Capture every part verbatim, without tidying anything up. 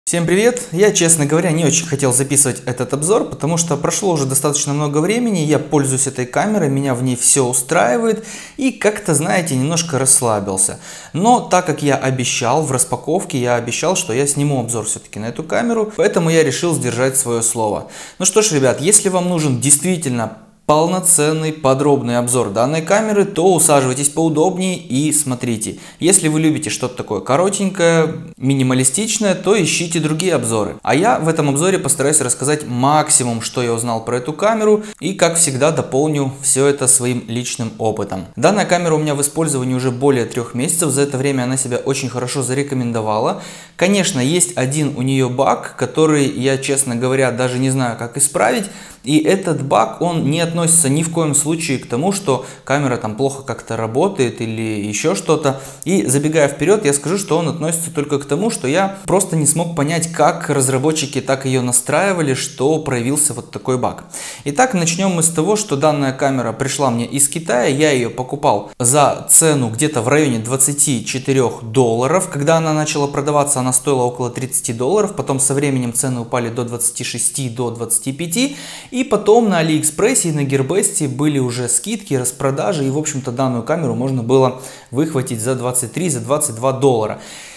Всем привет! Я, честно говоря, не очень хотел записывать этот обзор, потому что прошло уже достаточно много времени, я пользуюсь этой камерой, меня в ней все устраивает и как-то, знаете, немножко расслабился. Но так как я обещал в распаковке, я обещал, что я сниму обзор все-таки на эту камеру, поэтому я решил сдержать свое слово. Ну что ж, ребят, если вам нужен действительно полноценный подробный обзор данной камеры, то усаживайтесь поудобнее и смотрите. Если вы любите что-то такое коротенькое, минималистичное, то ищите другие обзоры. А я в этом обзоре постараюсь рассказать максимум, что я узнал про эту камеру, и как всегда дополню все это своим личным опытом. Данная камера у меня в использовании уже более трех месяцев, за это время она себя очень хорошо зарекомендовала. Конечно, есть один у нее баг, который я, честно говоря, даже не знаю, как исправить. И этот баг, он не относится ни в коем случае к тому, что камера там плохо как-то работает или еще что-то. И забегая вперед, я скажу, что он относится только к тому, что я просто не смог понять, как разработчики так ее настраивали, что проявился вот такой баг. Итак, начнем мы с того, что данная камера пришла мне из Китая. Я ее покупал за цену где-то в районе двадцати четырёх долларов. Когда она начала продаваться, она стоила около тридцати долларов. Потом со временем цены упали до двадцати шести, до двадцати пяти. И потом на Алиэкспрессе и на Гербесте были уже скидки, распродажи, и в общем-то данную камеру можно было выхватить за двадцать три, за двадцать два доллара.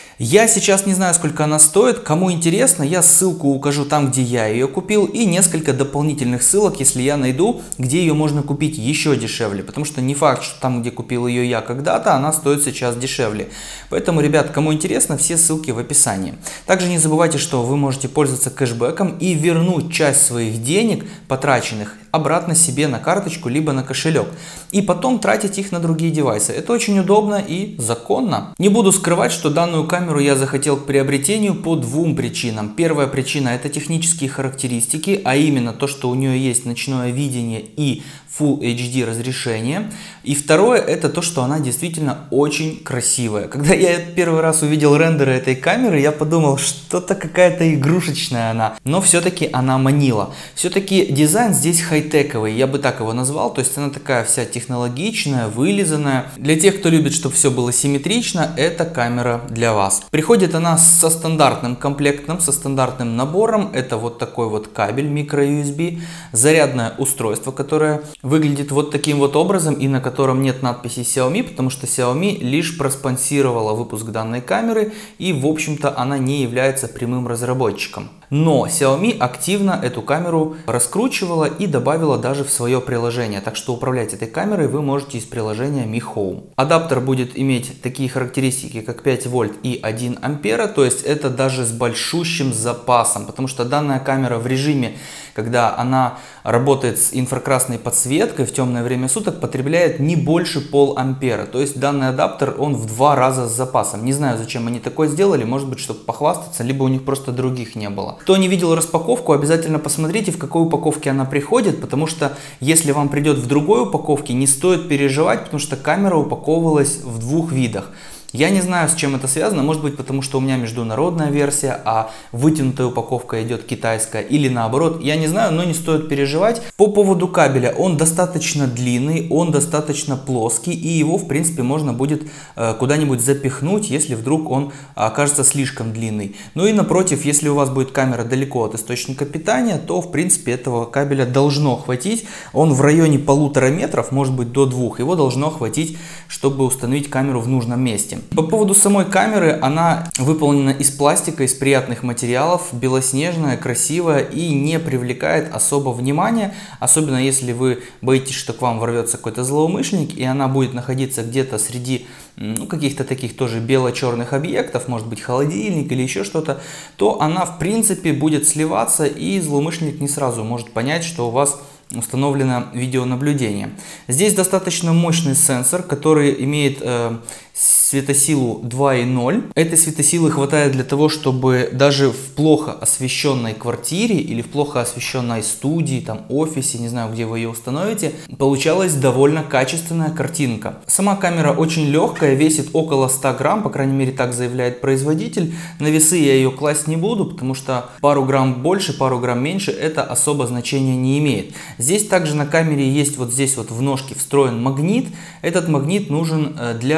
Я сейчас не знаю, сколько она стоит. Кому интересно, я ссылку укажу там, где я ее купил, и несколько дополнительных ссылок, если я найду, где ее можно купить еще дешевле. Потому что не факт, что там, где купил ее я когда-то, она стоит сейчас дешевле. Поэтому, ребят, кому интересно, все ссылки в описании. Также не забывайте, что вы можете пользоваться кэшбэком и вернуть часть своих денег, потраченных, обратно себе на карточку, либо на кошелек. И потом тратить их на другие девайсы. Это очень удобно и законно. Не буду скрывать, что данную камеру я захотел к приобретению по двум причинам. Первая причина — это технические характеристики, а именно то, что у нее есть ночное видение и Full эйч ди разрешение. И второе — это то, что она действительно очень красивая. Когда я первый раз увидел рендеры этой камеры, я подумал, что-то какая-то игрушечная она. Но все-таки она манила. Все-таки дизайн здесь хай-тековый, я бы так его назвал. То есть она такая вся технологичная, вылизанная. Для тех, кто любит, чтобы все было симметрично, эта камера для вас. Приходит она со стандартным комплектом, со стандартным набором. Это вот такой вот кабель микро ю эс би, зарядное устройство, которое выглядит вот таким вот образом и на котором нет надписи Xiaomi, потому что Xiaomi лишь проспонсировала выпуск данной камеры, и в общем-то она не является прямым разработчиком. Но Xiaomi активно эту камеру раскручивала и добавила даже в свое приложение, так что управлять этой камерой вы можете из приложения Mi Home. Адаптер будет иметь такие характеристики, как пять вольт и один ампера, то есть это даже с большущим запасом, потому что данная камера в режиме, когда она работает с инфракрасной подсветкой в темное время суток, потребляет не больше пол ампера. То есть данный адаптер, он в два раза с запасом. Не знаю, зачем они такое сделали, может быть, чтобы похвастаться, либо у них просто других не было. Кто не видел распаковку, обязательно посмотрите, в какой упаковке она приходит, потому что если вам придет в другой упаковке, не стоит переживать, потому что камера упаковывалась в двух видах. Я не знаю, с чем это связано, может быть, потому что у меня международная версия, а вытянутая упаковка идет китайская, или наоборот, я не знаю, но не стоит переживать. По поводу кабеля, он достаточно длинный, он достаточно плоский, и его, в принципе, можно будет э, куда-нибудь запихнуть, если вдруг он окажется слишком длинный. Ну и напротив, если у вас будет камера далеко от источника питания, то, в принципе, этого кабеля должно хватить. Он в районе полутора метров, может быть, до двух, его должно хватить, чтобы установить камеру в нужном месте. По поводу самой камеры, она выполнена из пластика, из приятных материалов, белоснежная, красивая и не привлекает особо внимания, особенно если вы боитесь, что к вам ворвется какой-то злоумышленник, и она будет находиться где-то среди ну, каких-то таких тоже бело-черных объектов, может быть холодильник или еще что-то, то она в принципе будет сливаться, и злоумышленник не сразу может понять, что у вас установлено видеонаблюдение. Здесь достаточно мощный сенсор, который имеет э, светосилу два и ноль. Этой светосилы хватает для того, чтобы даже в плохо освещенной квартире или в плохо освещенной студии, там, офисе, не знаю, где вы ее установите, получалась довольно качественная картинка. Сама камера очень легкая, весит около ста грамм, по крайней мере так заявляет производитель. На весы я ее класть не буду, потому что пару грамм больше, пару грамм меньше это особо значения не имеет. Здесь также на камере есть вот здесь вот в ножке встроен магнит. Этот магнит нужен для двух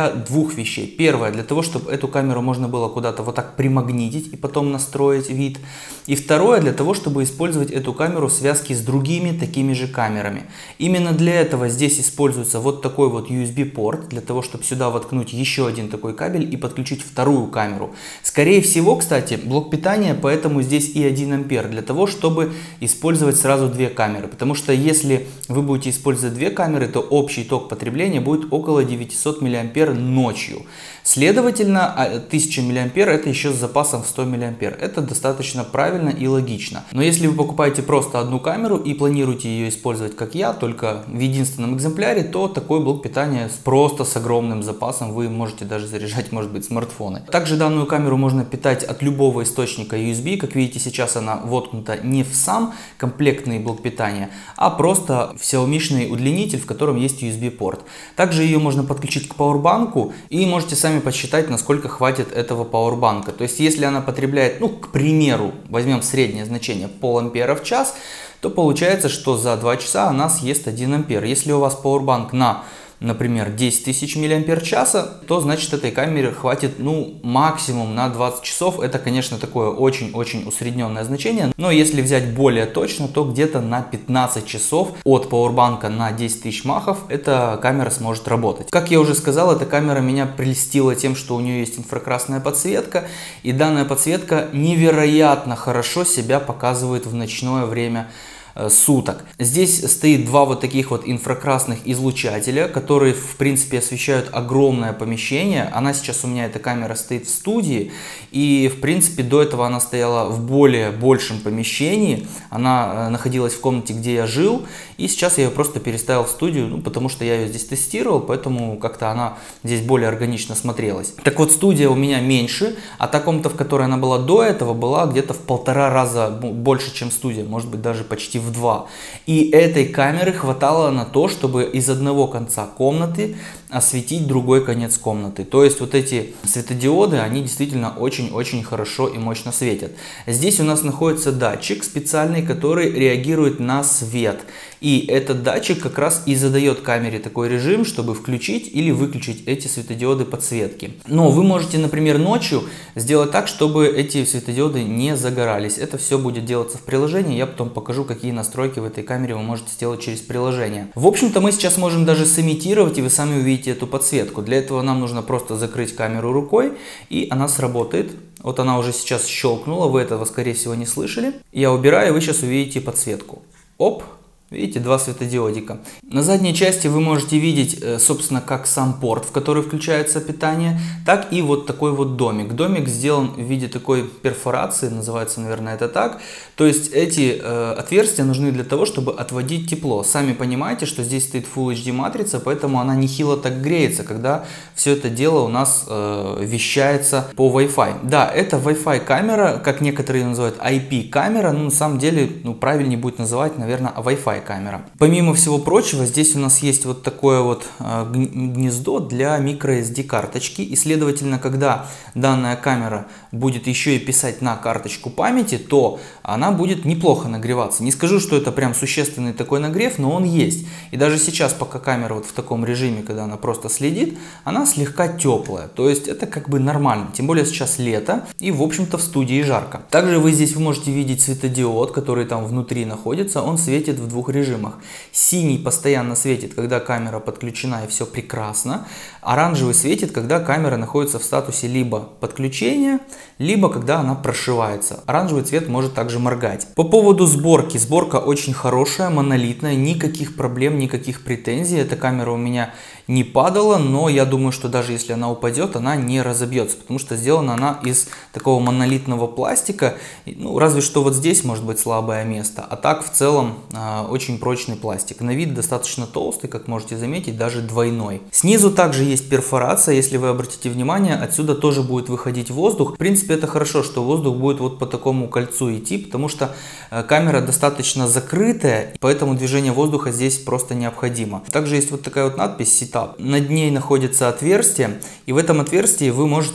двух вещей. Первое, для того, чтобы эту камеру можно было куда-то вот так примагнитить и потом настроить вид. И второе, для того, чтобы использовать эту камеру в связке с другими такими же камерами. Именно для этого здесь используется вот такой вот ю эс би-порт, для того, чтобы сюда воткнуть еще один такой кабель и подключить вторую камеру. Скорее всего, кстати, блок питания, поэтому здесь и один ампер, для того, чтобы использовать сразу две камеры. Потому что если вы будете использовать две камеры, то общий ток потребления будет около девятисот миллиампер ночью. Следовательно, тысяча миллиампер это еще с запасом в сто миллиампер. Это достаточно правильно и логично. Но если вы покупаете просто одну камеру и планируете ее использовать как я, только в единственном экземпляре, то такой блок питания просто с огромным запасом вы можете даже заряжать, может быть, смартфоны. Также данную камеру можно питать от любого источника ю эс би. Как видите, сейчас она воткнута не в сам комплектный блок питания, а просто в Xiaomi-шный удлинитель, в котором есть ю эс би-порт. Также ее можно подключить к пауэрбанку и можете сами подсчитать, насколько хватит этого пауэрбанка. То есть, если она потребляет, ну, к примеру, возьмем среднее значение пол ампера в час, то получается, что за два часа она съест один ампер. Если у вас пауэрбанк на, например, десять тысяч миллиампер часа, то значит этой камере хватит, ну, максимум на двадцать часов. Это, конечно, такое очень-очень усредненное значение, но если взять более точно, то где-то на пятнадцать часов от пауэрбанка на десять тысяч махов эта камера сможет работать. Как я уже сказал, эта камера меня прельстила тем, что у нее есть инфракрасная подсветка, и данная подсветка невероятно хорошо себя показывает в ночное время суток. Здесь стоит два вот таких вот инфракрасных излучателя, которые в принципе освещают огромное помещение. Она сейчас у меня, эта камера, стоит в студии, и в принципе до этого она стояла в более большем помещении. Она находилась в комнате, где я жил, и сейчас я ее просто переставил в студию, ну, потому что я ее здесь тестировал, поэтому как-то она здесь более органично смотрелась. Так вот, студия у меня меньше, а та комната, в которой она была до этого, была где-то в полтора раза больше, чем студия, может быть даже почти в два. И этой камеры хватало на то, чтобы из одного конца комнаты осветить другой конец комнаты. То есть вот эти светодиоды, они действительно очень-очень хорошо и мощно светят. Здесь у нас находится датчик специальный, который реагирует на свет. И этот датчик как раз и задает камере такой режим, чтобы включить или выключить эти светодиоды подсветки. Но вы можете, например, ночью сделать так, чтобы эти светодиоды не загорались. Это все будет делаться в приложении. Я потом покажу, какие настройки в этой камере вы можете сделать через приложение. В общем-то, мы сейчас можем даже сымитировать, и вы сами увидите эту подсветку. Для этого нам нужно просто закрыть камеру рукой, и она сработает. Вот она уже сейчас щелкнула, вы этого, скорее всего, не слышали. Я убираю, и вы сейчас увидите подсветку. Оп! Видите, два светодиодика. На задней части вы можете видеть, собственно, как сам порт, в который включается питание, так и вот такой вот домик. Домик сделан в виде такой перфорации, называется, наверное, это так. То есть эти э, отверстия нужны для того, чтобы отводить тепло. Сами понимаете, что здесь стоит Full эйч ди матрица, поэтому она нехило так греется, когда все это дело у нас э, вещается по Wi-Fi. Да, это Wi-Fi камера, как некоторые называют ай пи камера, но на самом деле, ну, правильнее будет называть, наверное, Wi-Fi камера. Помимо всего прочего, здесь у нас есть вот такое вот э, гнездо для micro эс ди карточки, и следовательно, когда данная камера будет еще и писать на карточку памяти, то она будет неплохо нагреваться. Не скажу, что это прям существенный такой нагрев, но он есть. И даже сейчас, пока камера вот в таком режиме, когда она просто следит, она слегка теплая. То есть это как бы нормально. Тем более сейчас лето, и в общем-то в студии жарко. Также вы здесь вы можете видеть светодиод, который там внутри находится. Он светит в двух режимах. Синий постоянно светит, когда камера подключена и все прекрасно. Оранжевый светит, когда камера находится в статусе либо подключения, либо когда она прошивается. Оранжевый цвет может также моргать. По поводу сборки. Сборка очень хорошая, монолитная, никаких проблем, никаких претензий. Эта камера у меня не падала, но я думаю, что даже если она упадет, она не разобьется, потому что сделана она из такого монолитного пластика. Ну, разве что вот здесь может быть слабое место, а так в целом э, очень прочный пластик. На вид достаточно толстый, как можете заметить, даже двойной. Снизу также есть перфорация, если вы обратите внимание, отсюда тоже будет выходить воздух. В принципе, это хорошо, что воздух будет вот по такому кольцу идти, потому что э, камера достаточно закрытая, поэтому движение воздуха здесь просто необходимо. Также есть вот такая вот надпись «Setup». Над ней находится отверстие, и в этом отверстии вы можете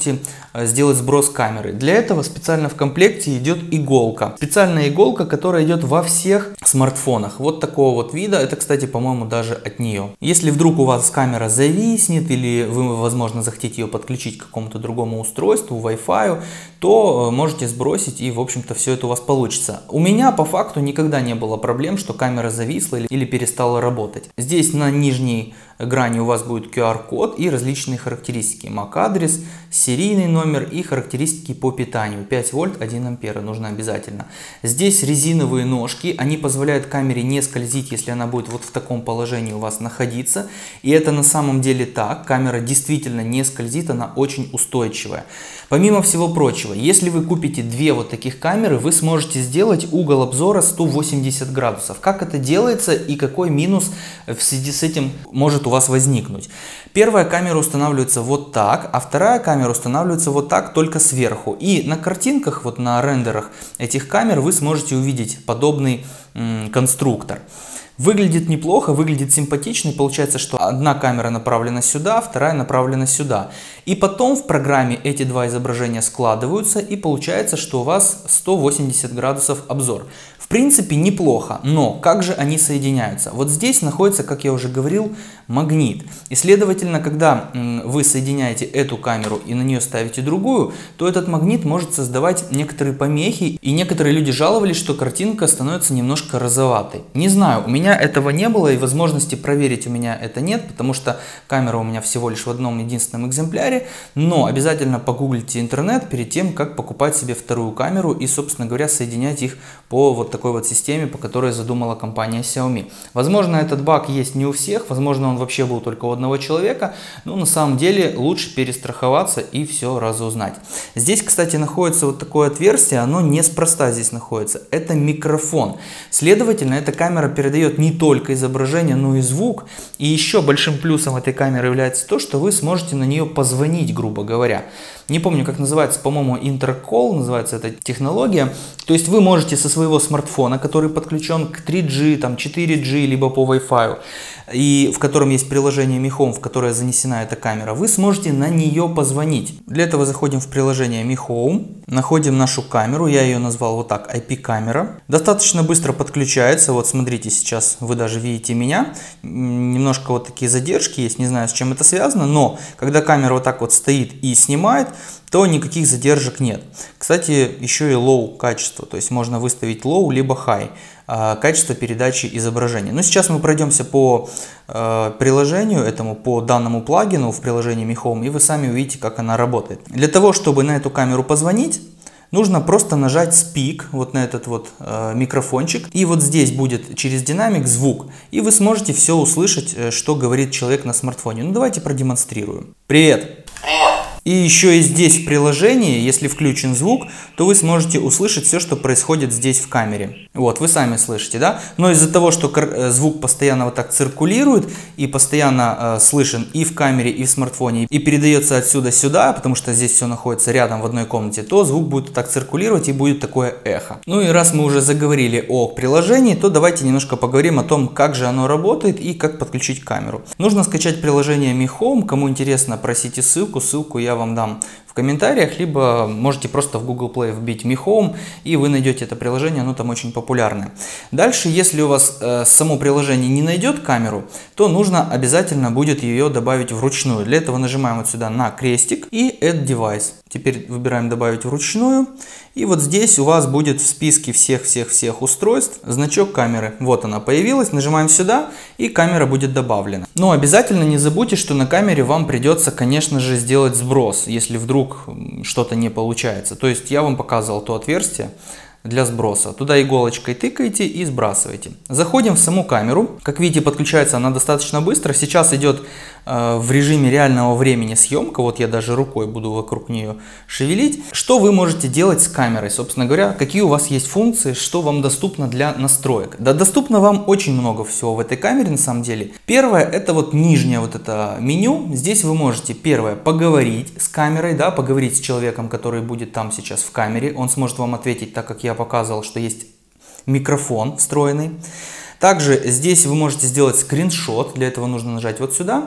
сделать сброс камеры. Для этого специально в комплекте идет иголка. Специальная иголка, которая идет во всех смартфонах. Вот такого вот вида. Это, кстати, по-моему, даже от нее. Если вдруг у вас камера зависнет или вы, возможно, захотите ее подключить к какому-то другому устройству, Wi-Fi, то можете сбросить, и, в общем-то, все это у вас получится. У меня по факту никогда не было проблем, что камера зависла или перестала работать. Здесь на нижней грани у вас будет ку ар код и различные характеристики. эм эй си-адрес, серийный номер и характеристики по питанию. пять вольт, один ампер нужно обязательно. Здесь резиновые ножки, они позволяют камере не скользить, если она будет вот в таком положении у вас находиться. И это на самом деле так. Камера действительно не скользит, она очень устойчивая. Помимо всего прочего, если вы купите две вот таких камеры, вы сможете сделать угол обзора сто восемьдесят градусов. Как это делается и какой минус в связи с этим может у вас возникнуть? Первая камера устанавливается вот так, а вторая камера устанавливается вот так, только сверху. И на картинках, вот на рендерах этих камер вы сможете увидеть подобный м, конструктор. Выглядит неплохо, выглядит симпатично. Получается, что одна камера направлена сюда, вторая направлена сюда. И потом в программе эти два изображения складываются, и получается, что у вас сто восемьдесят градусов обзор. В принципе, неплохо, но как же они соединяются? Вот здесь находится, как я уже говорил, магнит. И следовательно, когда вы соединяете эту камеру и на нее ставите другую, то этот магнит может создавать некоторые помехи. И некоторые люди жаловались, что картинка становится немножко розоватой. Не знаю, у меня этого не было, и возможности проверить у меня это нет, потому что камера у меня всего лишь в одном единственном экземпляре. Но обязательно погуглите интернет перед тем, как покупать себе вторую камеру и, собственно говоря, соединять их по вот такой вот системе, по которой задумала компания Xiaomi. Возможно, этот баг есть не у всех, возможно, он вообще был только у одного человека, но на самом деле лучше перестраховаться и все разузнать. Здесь, кстати, находится вот такое отверстие, оно неспроста здесь находится. Это микрофон. Следовательно, эта камера передает не только изображение, но и звук. И еще большим плюсом этой камеры является то, что вы сможете на нее позвонить, грубо говоря. Не помню, как называется, по-моему, интеркол, называется эта технология. То есть вы можете со своего смартфона, который подключен к три джи, там, четыре джи, либо по Wi-Fi, и в котором есть приложение Mi Home, в которое занесена эта камера, вы сможете на нее позвонить. Для этого заходим в приложение Mi Home, находим нашу камеру, я ее назвал вот так, ай пи-камера. Достаточно быстро подключается, вот смотрите, сейчас вы даже видите меня, немножко вот такие задержки есть, не знаю, с чем это связано, но когда камера вот так вот стоит и снимает, то никаких задержек нет. Кстати, еще и low качество, то есть можно выставить low либо high качество передачи изображения. Но сейчас мы пройдемся по э, приложению этому, по данному плагину в приложении Mi Home, и вы сами увидите, как она работает. Для того, чтобы на эту камеру позвонить, нужно просто нажать Speak, вот на этот вот э, микрофончик, и вот здесь будет через динамик звук, и вы сможете все услышать, что говорит человек на смартфоне. Ну давайте продемонстрируем. Привет! Привет! И еще и здесь в приложении, если включен звук, то вы сможете услышать все, что происходит здесь в камере. Вот, вы сами слышите, да? Но из-за того, что звук постоянно вот так циркулирует и постоянно э, слышен и в камере, и в смартфоне, и передается отсюда сюда, потому что здесь все находится рядом в одной комнате, то звук будет так циркулировать и будет такое эхо. Ну и раз мы уже заговорили о приложении, то давайте немножко поговорим о том, как же оно работает и как подключить камеру. Нужно скачать приложение Mi Home. Кому интересно, просите ссылку, ссылку я вам дам в комментариях, либо можете просто в Google Play вбить Mi Home, и вы найдете это приложение, оно там очень популярное. Дальше, если у вас э, само приложение не найдет камеру, то нужно обязательно будет ее добавить вручную. Для этого нажимаем вот сюда на крестик и Add Device. Теперь выбираем добавить вручную, и вот здесь у вас будет в списке всех-всех-всех устройств значок камеры. Вот она появилась, нажимаем сюда, и камера будет добавлена. Но обязательно не забудьте, что на камере вам придется, конечно же, сделать сброс, если вдруг что-то не получается. То есть я вам показывал то отверстие для сброса. Туда иголочкой тыкаете и сбрасываете. Заходим в саму камеру. Как видите, подключается она достаточно быстро. Сейчас идет э, в режиме реального времени съемка. Вот я даже рукой буду вокруг нее шевелить. Что вы можете делать с камерой? Собственно говоря, какие у вас есть функции, что вам доступно для настроек? Да, доступно вам очень много всего в этой камере на самом деле. Первое, это вот нижнее вот это меню. Здесь вы можете, первое, поговорить с камерой, да, поговорить с человеком, который будет там сейчас в камере. Он сможет вам ответить, так как я показывал, что есть микрофон встроенный. Также здесь вы можете сделать скриншот, для этого нужно нажать вот сюда,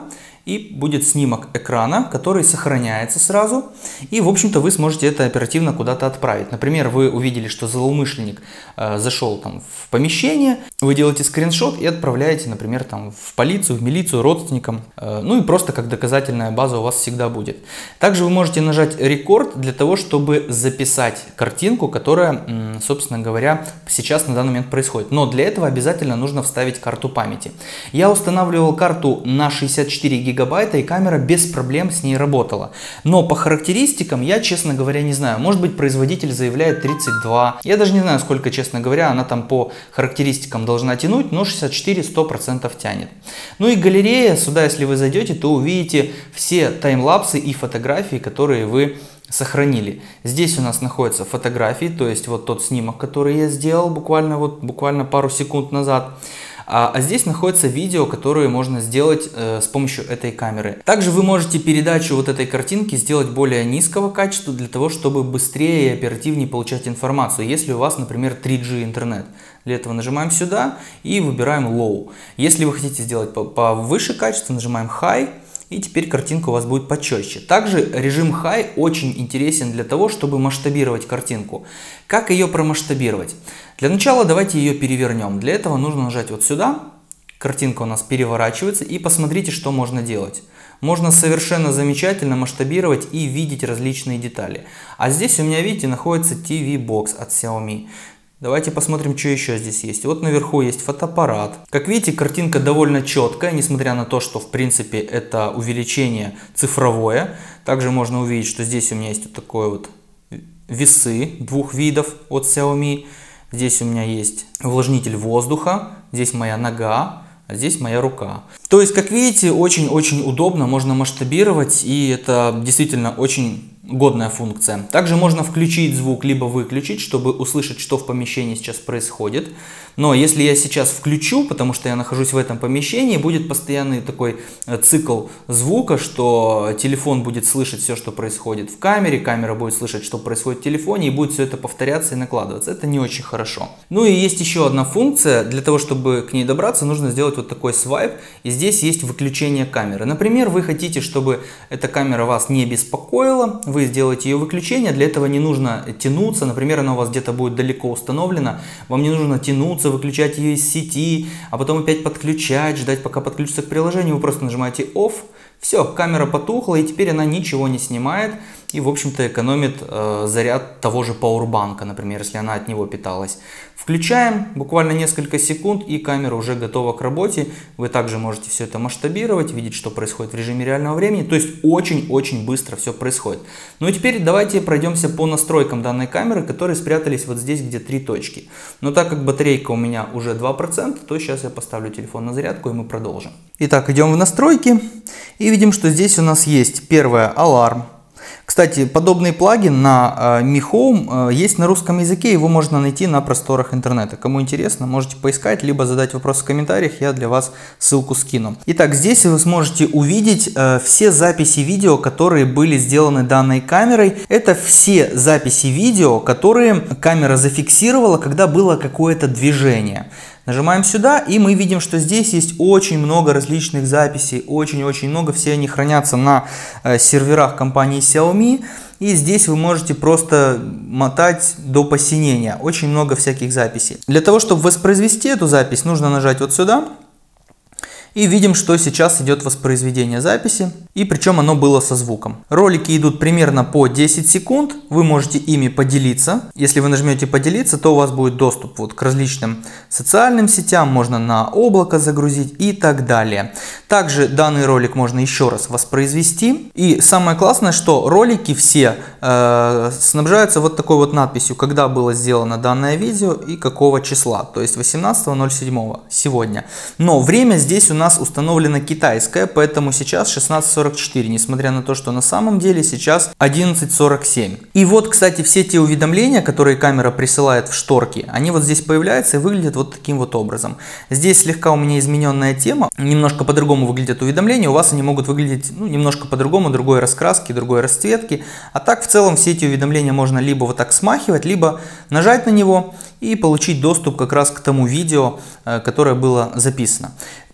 и будет снимок экрана, который сохраняется сразу, и в общем-то вы сможете это оперативно куда-то отправить. Например, вы увидели, что злоумышленник э, зашел там в помещение, вы делаете скриншот и отправляете, например, там в полицию, в милицию, родственникам, э, ну и просто как доказательная база у вас всегда будет. Также вы можете нажать рекорд для того, чтобы записать картинку, которая, собственно говоря, сейчас на данный момент происходит. Но для этого обязательно нужно вставить карту памяти. Я устанавливал карту на шестьдесят четыре гигабайта, и камера без проблем с ней работала. Но по характеристикам я, честно говоря, не знаю. Может быть, производитель заявляет тридцать два. Я даже не знаю, сколько, честно говоря, она там по характеристикам должна тянуть, но шестьдесят четыре сто процентов тянет. Ну и галерея. Сюда, если вы зайдете, то увидите все таймлапсы и фотографии, которые вы сохранили. Здесь у нас находятся фотографии, то есть вот тот снимок, который я сделал буквально, вот, буквально пару секунд назад. А, а здесь находится видео, которое можно сделать э, с помощью этой камеры. Также вы можете передачу вот этой картинки сделать более низкого качества, для того, чтобы быстрее и оперативнее получать информацию, если у вас, например, три джи интернет. Для этого нажимаем сюда и выбираем Low. Если вы хотите сделать повыше качество, нажимаем High. И теперь картинка у вас будет почетче. Также режим High очень интересен для того, чтобы масштабировать картинку. Как ее промасштабировать? Для начала давайте ее перевернем. Для этого нужно нажать вот сюда. Картинка у нас переворачивается. И посмотрите, что можно делать. Можно совершенно замечательно масштабировать и видеть различные детали. А здесь у меня, видите, находится ти ви-бокс от Xiaomi. Давайте посмотрим, что еще здесь есть. Вот наверху есть фотоаппарат. Как видите, картинка довольно четкая, несмотря на то, что в принципе это увеличение цифровое. Также можно увидеть, что здесь у меня есть вот такое вот весы двух видов от Xiaomi. Здесь у меня есть увлажнитель воздуха, здесь моя нога, а здесь моя рука. То есть, как видите, очень-очень удобно, можно масштабировать, и это действительно очень годная функция. Также можно включить звук, либо выключить, чтобы услышать, что в помещении сейчас происходит. Но если я сейчас включу, потому что я нахожусь в этом помещении, будет постоянный такой цикл звука, что телефон будет слышать все, что происходит в камере, камера будет слышать, что происходит в телефоне, и будет все это повторяться и накладываться. Это не очень хорошо. Ну и есть еще одна функция. Для того, чтобы к ней добраться, нужно сделать вот такой свайп, и здесь есть выключение камеры. Например, вы хотите, чтобы эта камера вас не беспокоила, вы сделаете ее выключение. Для этого не нужно тянуться. Например, она у вас где-то будет далеко установлена, вам не нужно тянуться, выключать ее из сети, а потом опять подключать, ждать, пока подключится к приложению. Вы просто нажимаете Off, все, камера потухла, и теперь она ничего не снимает и, в общем-то, экономит э, заряд того же пауэрбанка, например, если она от него питалась. Включаем, буквально несколько секунд, и камера уже готова к работе. Вы также можете все это масштабировать, видеть, что происходит в режиме реального времени. То есть очень-очень быстро все происходит. Ну и теперь давайте пройдемся по настройкам данной камеры, которые спрятались вот здесь, где три точки. Но так как батарейка у меня уже два процента, то сейчас я поставлю телефон на зарядку, и мы продолжим. Итак, идем в настройки и видим, что здесь у нас есть первое — аларм. Кстати, подобный плагин на Mi Home есть на русском языке, его можно найти на просторах интернета. Кому интересно, можете поискать, либо задать вопрос в комментариях, я для вас ссылку скину. Итак, здесь вы сможете увидеть э, все записи видео, которые были сделаны данной камерой. Это все записи видео, которые камера зафиксировала, когда было какое-то движение. Нажимаем сюда, и мы видим, что здесь есть очень много различных записей, очень-очень много, все они хранятся на э, серверах компании Xiaomi, и здесь вы можете просто мотать до посинения, очень много всяких записей. Для того, чтобы воспроизвести эту запись, нужно нажать вот сюда. И видим, что сейчас идет воспроизведение записи, и причем оно было со звуком. Ролики идут примерно по десять секунд, вы можете ими поделиться. Если вы нажмете поделиться, то у вас будет доступ вот к различным социальным сетям, можно на облако загрузить и так далее. Также данный ролик можно еще раз воспроизвести. И самое классное, что ролики все э, снабжаются вот такой вот надписью, когда было сделано данное видео и какого числа, то есть восемнадцатого ноль седьмого сегодня. Но время здесь у нас установлено китайское, поэтому сейчас шестнадцать сорок четыре, несмотря на то, что на самом деле сейчас одиннадцать сорок семь. И вот, кстати, все те уведомления, которые камера присылает в шторки, они вот здесь появляются и выглядят вот таким вот образом. Здесь слегка у меня измененная тема, немножко по-другому выглядят уведомления, у вас они могут выглядеть ну, немножко по-другому, другой раскраски, другой расцветки. А так в целом все эти уведомления можно либо вот так смахивать, либо нажать на него и получить доступ как раз к тому видео, которое было записано.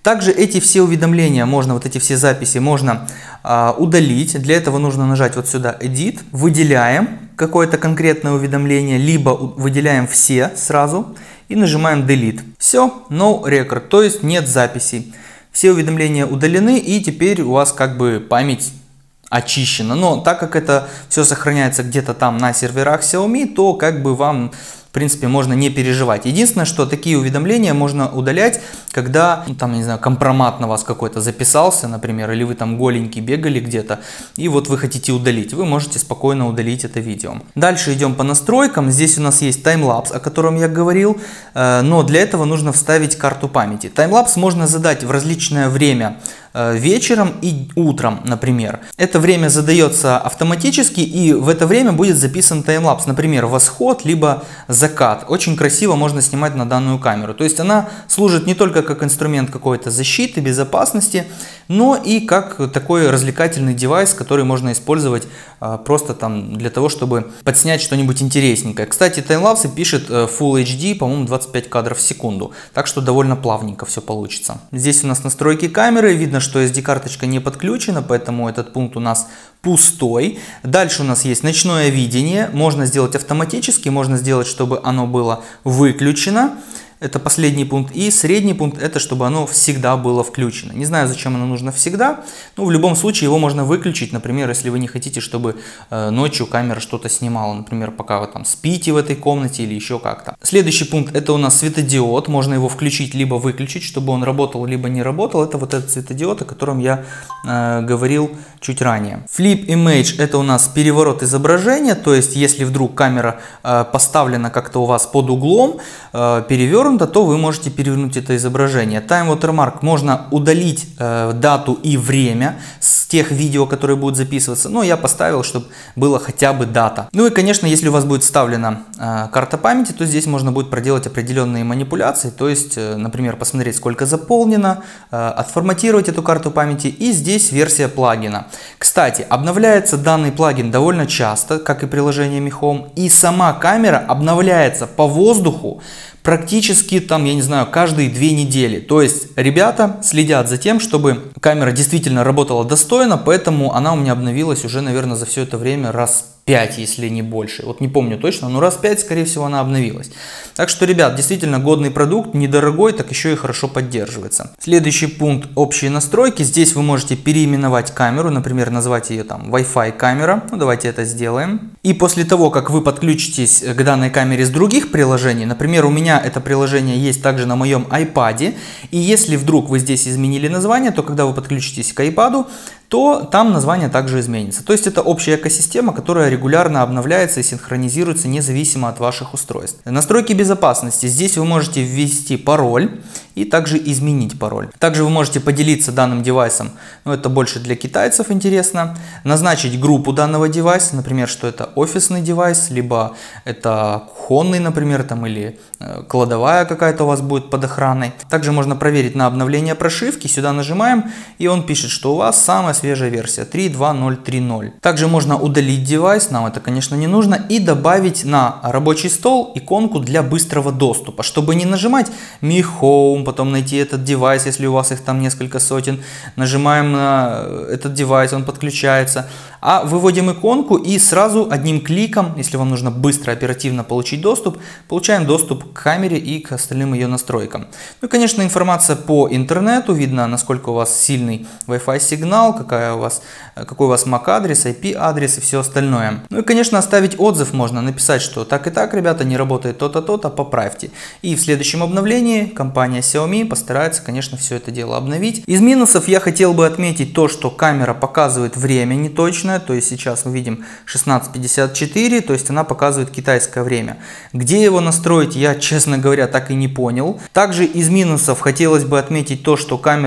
Также эти все уведомления можно, вот эти все записи можно а, удалить. Для этого нужно нажать вот сюда Edit, выделяем какое-то конкретное уведомление, либо выделяем все сразу и нажимаем Delete. Все, No Record, то есть нет записей. Все уведомления удалены, и теперь у вас как бы память очищена. Но так как это все сохраняется где-то там на серверах Xiaomi, то как бы вам, в принципе, можно не переживать. Единственное, что такие уведомления можно удалять, когда, ну, там, не знаю, компромат на вас какой-то записался, например, или вы там голенький бегали где-то, и вот вы хотите удалить. Вы можете спокойно удалить это видео. Дальше идем по настройкам. Здесь у нас есть таймлапс, о котором я говорил, но для этого нужно вставить карту памяти. Таймлапс можно задать в различное время, вечером и утром, например. Это время задается автоматически, и в это время будет записан таймлапс, например, восход, либо закат. Очень красиво можно снимать на данную камеру. То есть она служит не только как инструмент какой-то защиты, безопасности, но и как такой развлекательный девайс, который можно использовать а, просто там для того, чтобы подснять что-нибудь интересненькое. Кстати, таймлапсы пишет Full эйч ди, по-моему, двадцать пять кадров в секунду, так что довольно плавненько все получится. Здесь у нас настройки камеры, видно, что эс ди-карточка не подключена, поэтому этот пункт у нас пустой. Дальше у нас есть ночное видение, можно сделать автоматически, можно сделать, чтобы оно было выключено. Это последний пункт. И средний пункт — это чтобы оно всегда было включено. Не знаю, зачем оно нужно всегда, но в любом случае его можно выключить. Например, если вы не хотите, чтобы э, ночью камера что-то снимала. Например, пока вы там спите в этой комнате или еще как-то. Следующий пункт — это у нас светодиод. Можно его включить либо выключить, чтобы он работал либо не работал. Это вот этот светодиод, о котором я э, говорил чуть ранее. Flip Image — это у нас переворот изображения. То есть, если вдруг камера э, поставлена как-то у вас под углом, э, перевернута, то вы можете перевернуть это изображение. Time Watermark — можно удалить э, дату и время с тех видео, которые будут записываться. Но я поставил, чтобы было хотя бы дата. Ну и, конечно, если у вас будет вставлена э, карта памяти, то здесь можно будет проделать определенные манипуляции. То есть, э, например, посмотреть, сколько заполнено, э, отформатировать эту карту памяти. И здесь версия плагина. Кстати, обновляется данный плагин довольно часто, как и приложение Mi Home. И сама камера обновляется по воздуху практически там, я не знаю, каждые две недели. То есть ребята следят за тем, чтобы камера действительно работала достойно, поэтому она у меня обновилась уже, наверное, за все это время раз пять, если не больше. Вот не помню точно, но раз пять, скорее всего, она обновилась. Так что, ребят, действительно годный продукт, недорогой, так еще и хорошо поддерживается. Следующий пункт — общие настройки. Здесь вы можете переименовать камеру, например, назвать ее там Wi-Fi камера. Ну, давайте это сделаем. И после того, как вы подключитесь к данной камере с других приложений, например, у меня это приложение есть также на моем iPad, и если вдруг вы здесь изменили название, то когда вы подключитесь к iPad, то там название также изменится. То есть это общая экосистема, которая регулярно обновляется и синхронизируется независимо от ваших устройств. Настройки безопасности. Здесь вы можете ввести пароль и также изменить пароль. Также вы можете поделиться данным девайсом, но это больше для китайцев интересно. Назначить группу данного девайса, например, что это офисный девайс, либо это кухонный, например, там, или э, кладовая какая-то у вас будет под охраной. Также можно проверить на обновление прошивки. Сюда нажимаем, и он пишет, что у вас самая свежая версия три точка два ноль три ноль. Также можно удалить девайс, нам это, конечно, не нужно, и добавить на рабочий стол иконку для быстрого доступа, чтобы не нажимать Mi Home, потом найти этот девайс, если у вас их там несколько сотен, нажимаем на этот девайс, он подключается, а выводим иконку и сразу одним кликом, если вам нужно быстро, оперативно получить доступ, получаем доступ к камере и к остальным ее настройкам. Ну и, конечно, информация по интернету, видно, насколько у вас сильный Wi-Fi сигнал, какая у вас, какой у вас эм эй си-адрес, ай пи-адрес и все остальное. Ну и, конечно, оставить отзыв можно, написать, что так и так, ребята, не работает то-то, то-то, поправьте. И в следующем обновлении компания Xiaomi постарается, конечно, все это дело обновить. Из минусов я хотел бы отметить то, что камера показывает время неточное, то есть сейчас мы видим шестнадцать пятьдесят четыре, то есть она показывает китайское время. Где его настроить, я, честно говоря, так и не понял. Также из минусов хотелось бы отметить то, что камера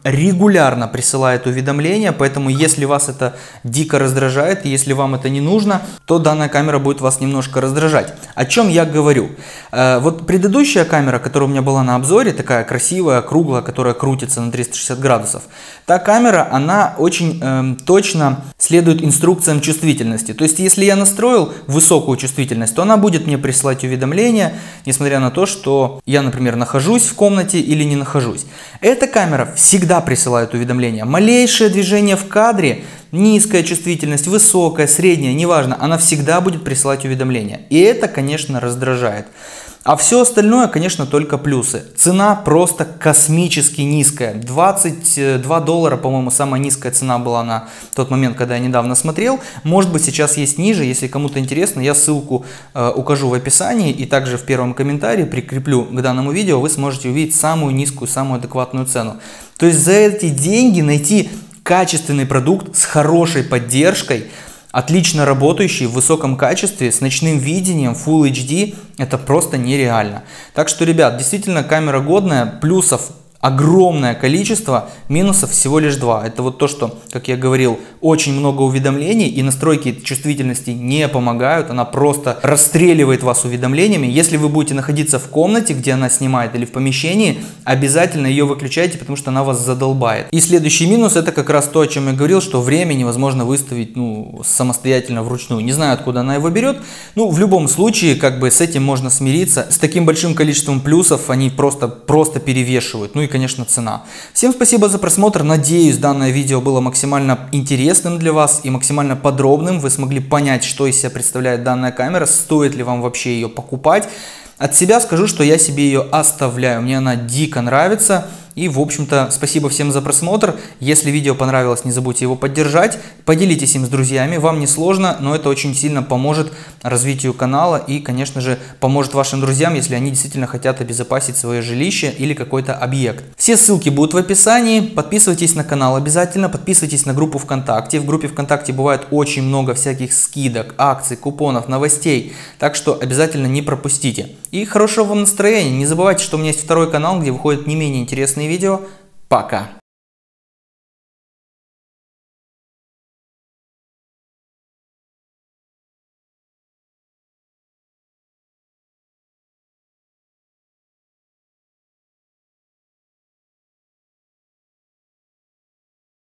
регулярно присылает уведомления, поэтому если вас это дико раздражает, если вам это не нужно, то данная камера будет вас немножко раздражать. О чем я говорю? Э, вот предыдущая камера, которая у меня была на обзоре, такая красивая, круглая, которая крутится на триста шестьдесят градусов, та камера, она очень э, точно следует инструкциям чувствительности. То есть, если я настроил высокую чувствительность, то она будет мне присылать уведомления, несмотря на то, что я, например, нахожусь в комнате или не нахожусь. Эта камера всегда присылает уведомления. Малейшее движение в кадре, низкая чувствительность, высокая, средняя, неважно, она всегда будет присылать уведомления. И это, конечно, раздражает. А все остальное, конечно, только плюсы. Цена просто космически низкая. двадцать два доллара, по-моему, самая низкая цена была на тот момент, когда я недавно смотрел. Может быть, сейчас есть ниже. Если кому-то интересно, я ссылку э, укажу в описании и также в первом комментарии прикреплю к данному видео. Вы сможете увидеть самую низкую, самую адекватную цену. То есть за эти деньги найти качественный продукт с хорошей поддержкой, отлично работающий в высоком качестве, с ночным видением, Full эйч ди, это просто нереально. Так что, ребят, действительно камера годная, плюсов огромное количество, минусов всего лишь два. Это вот то, что, как я говорил, очень много уведомлений и настройки чувствительности не помогают. Она просто расстреливает вас уведомлениями. Если вы будете находиться в комнате, где она снимает, или в помещении, обязательно ее выключайте, потому что она вас задолбает. И следующий минус — это как раз то, о чем я говорил, что время невозможно выставить ну, самостоятельно вручную. Не знаю, откуда она его берет. Ну, в любом случае, как бы с этим можно смириться. С таким большим количеством плюсов они просто, просто перевешивают. Ну и, конечно, цена. Всем спасибо за просмотр. Надеюсь, данное видео было максимально интересным для вас и максимально подробным. Вы смогли понять, что из себя представляет данная камера, стоит ли вам вообще ее покупать. От себя скажу, что я себе ее оставляю. Мне она дико нравится. И, в общем-то, спасибо всем за просмотр. Если видео понравилось, не забудьте его поддержать. Поделитесь им с друзьями. Вам не сложно, но это очень сильно поможет развитию канала. И, конечно же, поможет вашим друзьям, если они действительно хотят обезопасить свое жилище или какой-то объект. Все ссылки будут в описании. Подписывайтесь на канал обязательно. Подписывайтесь на группу ВКонтакте. В группе ВКонтакте бывает очень много всяких скидок, акций, купонов, новостей. Так что обязательно не пропустите. И хорошего вам настроения. Не забывайте, что у меня есть второй канал, где выходят не менее интересные видео. Пока!